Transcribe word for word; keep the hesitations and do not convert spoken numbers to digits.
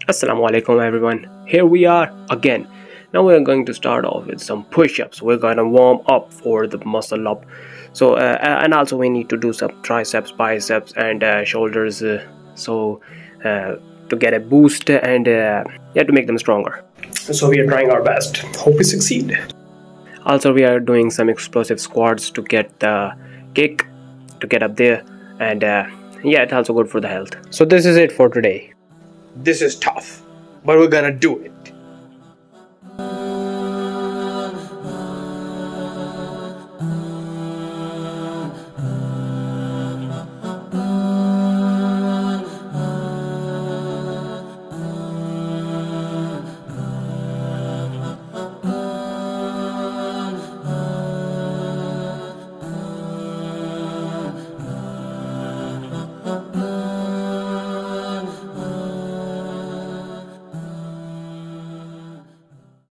Assalamu alaikum everyone. Here we are again. Now we are going to start off with some push-ups. We're going to warm up for the muscle up. So uh, and also we need to do some triceps, biceps and uh, shoulders. Uh, so uh, to get a boost and uh, yeah, to make them stronger. So we are trying our best. Hope we succeed. Also we are doing some explosive squats to get the kick, to get up there, and uh, yeah, it's also good for the health. So this is it for today. This is tough, but we're gonna do it.